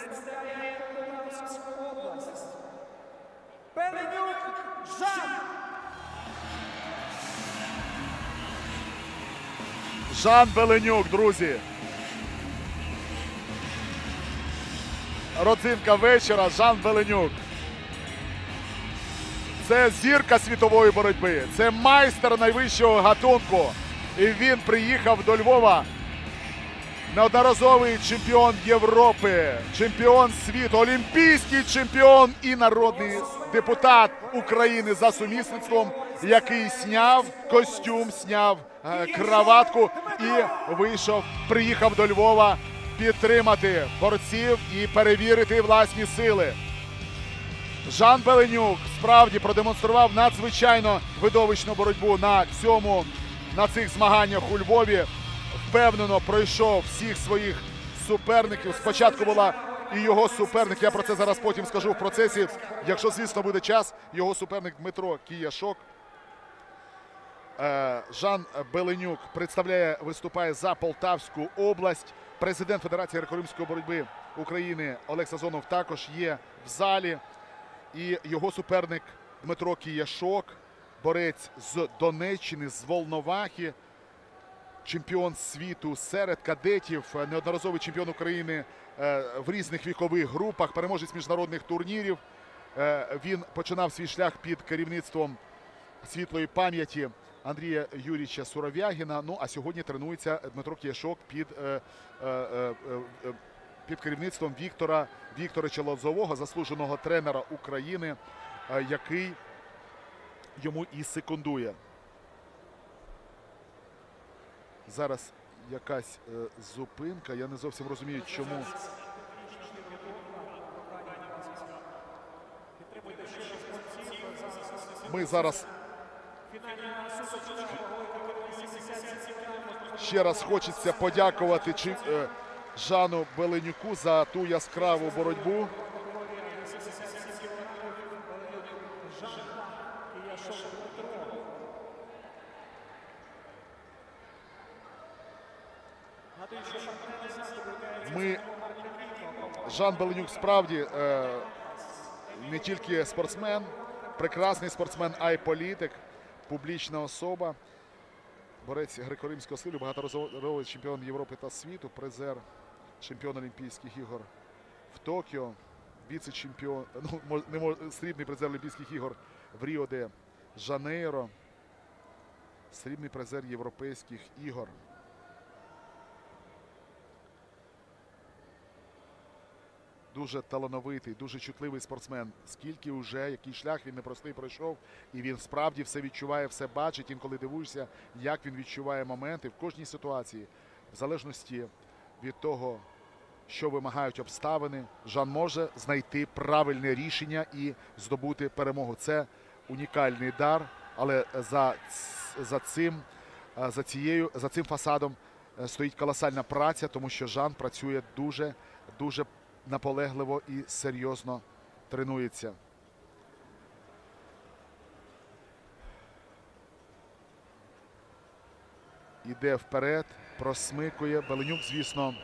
представляє Полтавську область. Беленюк Жан. Жан Беленюк, друзі. Родзинка вечора Жан Беленюк. Це зірка світової боротьби. Це майстер найвищого гатунку. І він приїхав до Львова. Неодноразовий чемпіон Європи, чемпіон світу, олімпійський чемпіон і народний депутат України за сумісництвом, який зняв костюм, зняв краватку і вийшов, приїхав до Львова підтримати борців і перевірити власні сили. Жан Беленюк справді продемонстрував надзвичайно видовищну боротьбу на цих змаганнях у Львові. Впевнено пройшов всіх своїх суперників. Спочатку була і його суперник, я про це зараз потім скажу в процесі, якщо, звісно, буде час, його суперник Дмитро Кияшок. Жан Беленюк виступає за Полтавську область. Президент Федерації греко-римської боротьби України Олег Сазонов також є в залі. І його суперник Дмитро Кияшок, борець з Донеччини, з Волновахи, чемпіон світу серед кадетів, неодноразовий чемпіон України в різних вікових групах, переможець міжнародних турнірів. Він починав свій шлях під керівництвом світлої пам'яті Андрія Юрійовича Суровягіна. Ну, а сьогодні тренується Дмитро Кияшок під керівництвом Віктора Лозового, заслуженого тренера України, який йому і секундує. Зараз якась зупинка, я не зовсім розумію, чому. Ми зараз ще раз хочеться подякувати Жану Беленюку за ту яскраву боротьбу. Жан Беленюк справді не тільки спортсмен, прекрасний спортсмен, а й політик, публічна особа. Борець греко-римського стилю, багаторазовий чемпіон Європи та світу, призер, чемпіон Олімпійських ігор в Токіо, віце-чемпіон, срібний призер Олімпійських ігор в Ріо-де-Жанейро, срібний призер Європейських ігор. Дуже талановитий, дуже чутливий спортсмен. Який шлях він непростий пройшов. І він справді все відчуває, все бачить. Інколи дивуєшся, як він відчуває моменти в кожній ситуації. В залежності від того, що вимагають обставини, Жан може знайти правильне рішення і здобути перемогу. Це унікальний дар, але за цим фасадом стоїть колосальна праця, тому що Жан працює дуже наполегливо і серйозно тренується. Іде вперед, просмикує. Беленюк, звісно,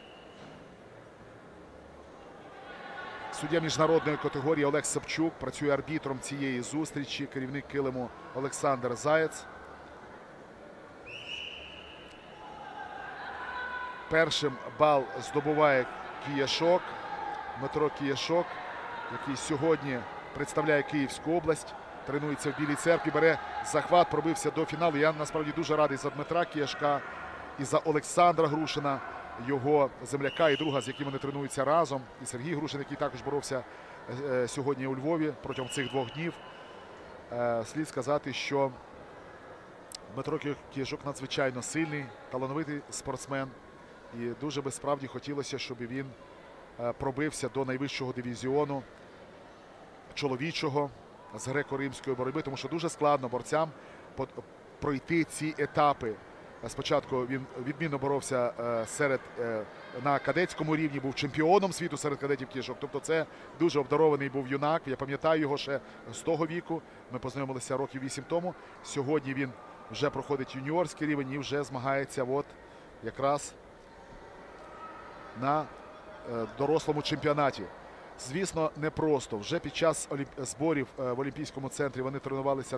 суддя міжнародної категорії Олег Савчук, працює арбітром цієї зустрічі, керівник килиму Олександр Заєць. Першим бал здобуває Кияшок, Дмитро Кияшок, який сьогодні представляє Київську область, тренується в Білій Церкві, бере захват, пробився до фіналу. Я насправді дуже радий за Дмитра Кияшка і за Олександра Грушина, його земляка і друга, з яким вони тренуються разом. І Сергій Грушин, який також боровся сьогодні у Львові протягом цих 2 днів. Слід сказати, що Дмитро Кияшок надзвичайно сильний, талановитий спортсмен. І дуже би справді хотілося, щоб він пробився до найвищого дивізіону чоловічого з греко-римської боротьби, тому що дуже складно борцям пройти ці етапи. Спочатку він відмінно боровся на кадетському рівні, був чемпіоном світу серед кадетів Кияшок. Тобто це дуже обдарований був юнак. Я пам'ятаю його ще з того віку. Ми познайомилися років 8 тому. Сьогодні він вже проходить юніорський рівень і вже змагається якраз на дорослому чемпіонаті. Звісно, непросто. Вже під час зборів в Олімпійському центрі вони тренувалися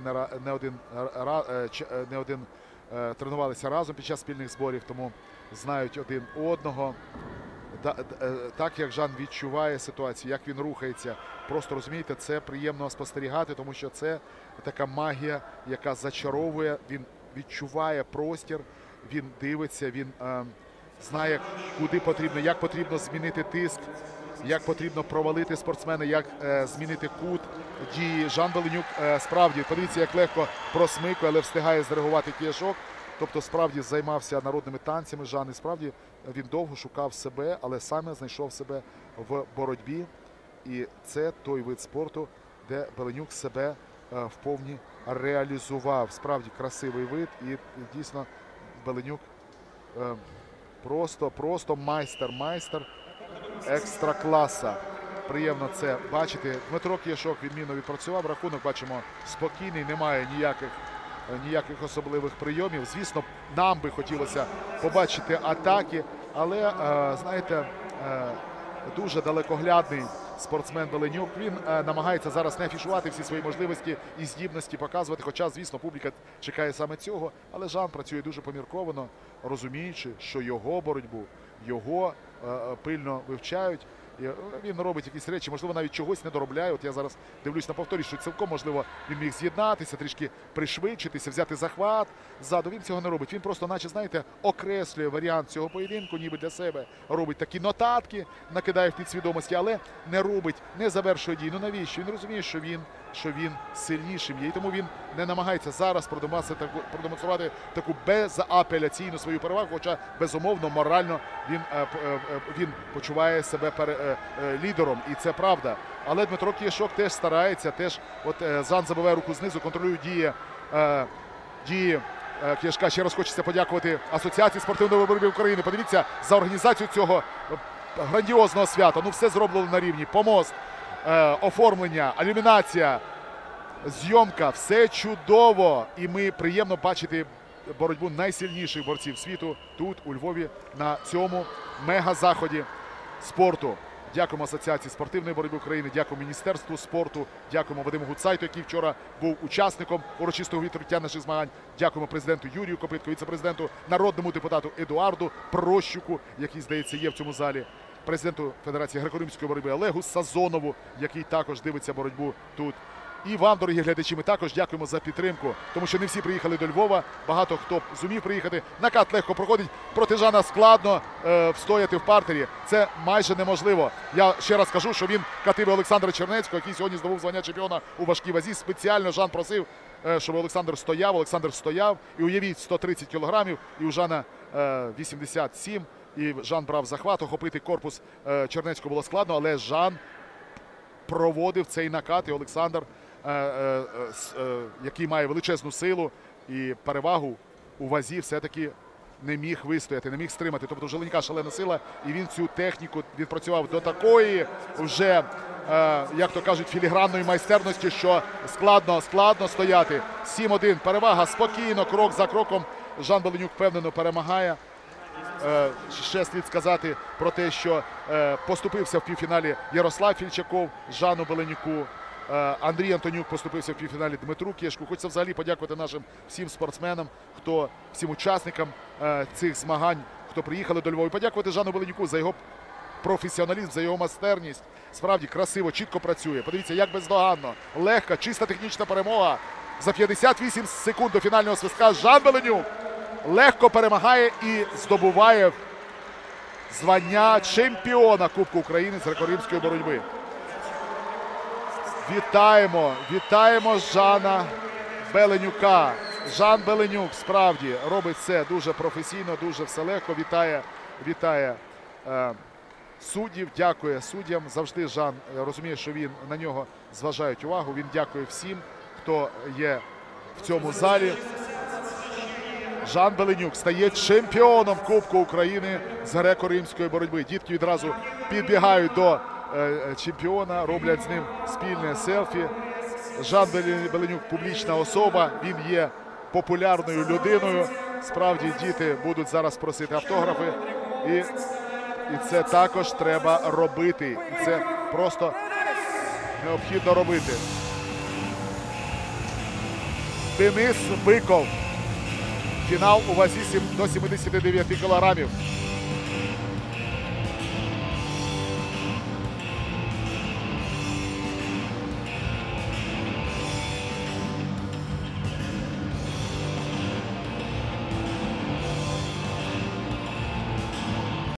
не один тренувалися разом під час спільних зборів, тому знають один одного. Так як Жан відчуває ситуацію, як він рухається, просто розумієте, це приємно спостерігати, тому що це така магія, яка зачаровує, він відчуває простір, він дивиться, він знає, куди потрібно, як потрібно змінити тиск, як потрібно провалити спортсмена, як змінити кут дії. Жан Беленюк справді, подивіться, як легко просмикує, але встигає зреагувати кияшок. Тобто справді займався народними танцями Жан, і справді він довго шукав себе, але саме знайшов себе в боротьбі. І це той вид спорту, де Беленюк себе вповні реалізував. Справді красивий вид, і дійсно Беленюк просто майстер екстра класа. Приємно це бачити. Дмитро Кияшок відмінно відпрацював. Рахунок, бачимо, спокійний, немає ніяких особливих прийомів. Звісно, нам би хотілося побачити атаки, але, знаєте, дуже далекоглядний спортсмен Беленюк. Він намагається зараз не афішувати всі свої можливості і здібності показувати, хоча, звісно, публіка чекає саме цього. Але Жан працює дуже помірковано, розуміючи, що його боротьбу, його пильно вивчають. Він робить якісь речі, можливо, навіть чогось не доробляє. От я зараз дивлюсь на повторі, що цілком, можливо, він міг з'єднатися, трішки пришвидшитися, взяти захват ззаду. Він цього не робить. Він просто, наче, знаєте, окреслює варіант цього поєдинку, ніби для себе робить такі нотатки, накидає в підсвідомості, але не робить, не завершує дії. Ну навіщо? Він розуміє, що він сильнішим є. І тому він не намагається зараз продемонструвати таку безапеляційну свою перевагу, хоча, безумовно, морально він почуває себе лідером, і це правда. Але Дмитро Кияшок теж старається, от Жан забиває руку знизу, контролює дії Кияшка. Ще раз хочеться подякувати Асоціації спортивної боротьби України. Подивіться за організацію цього грандіозного свята. Ну, все зроблено на рівні. Помост, оформлення, ілюмінація, зйомка. Все чудово. І ми приємно бачити боротьбу найсильніших борців світу тут, у Львові, на цьому мега-заході спорту. Дякуємо Асоціації спортивної боротьби України, дякуємо Міністерству спорту, дякуємо Вадиму Гуцайту, який вчора був учасником урочистого відкриття наших змагань. Дякуємо президенту Юрію Копитку, віце-президенту, народному депутату Едуарду Прощуку, який, здається, є в цьому залі, президенту Федерації греко-римської боротьби Олегу Сазонову, який також дивиться боротьбу тут. І вам, дорогі глядачі, ми також дякуємо за підтримку, тому що не всі приїхали до Львова, багато хто зумів приїхати. Накат легко проходить, проти Жана складно встояти в партері. Це майже неможливо. Я ще раз кажу, що він катив Олександра Чернецького, який сьогодні здобув звання чемпіона у важкій вазі. Спеціально Жан просив, щоб Олександр стояв. І уявіть, 130 кілограмів, і у Жана 87. І Жан брав захват, охопити корпус Чернецького було складно, але Жан проводив цей накат, і Олександр, який має величезну силу і перевагу у вазі, все-таки не міг вистояти, не міг стримати. Тобто Желенька шалена сила, і він цю техніку відпрацював до такої вже, як то кажуть, філігранної майстерності, що складно стояти. 7-1, перевага, спокійно, крок за кроком. Жан Беленюк впевнено перемагає. Ще слід сказати про те, що поступився в півфіналі Ярослав Фільчаков Жану Беленюку. Андрій Антонюк поступився в півфіналі Дмитру Кияшку. Хочеться взагалі подякувати нашим всім спортсменам, всім учасникам цих змагань, хто приїхали до Львова. І подякувати Жану Беленюку за його професіоналізм, за його майстерність. Справді красиво, чітко працює. Подивіться, як бездоганно, легка, чиста технічна перемога. За 58 секунд до фінального свистка Жан Беленюк легко перемагає і здобуває звання чемпіона Кубку України з греко-римської боротьби. Вітаємо Жана Беленюка. Жан Беленюк справді робить це дуже професійно, дуже все легко. Вітає суддів, дякує суддям. Завжди Жан розуміє, що на нього зважають увагу. Він дякує всім, хто є в цьому залі. Жан Беленюк стає чемпіоном Кубку України з греко-римської боротьби. Дітки відразу підбігають до чемпіона, роблять з ним спільне селфі. Жан Беленюк – публічна особа, він є популярною людиною. Справді діти будуть зараз просити автографи. І це також треба робити. І це просто необхідно робити. Денис Биков. Фінал у вазі до 79 кілограмів.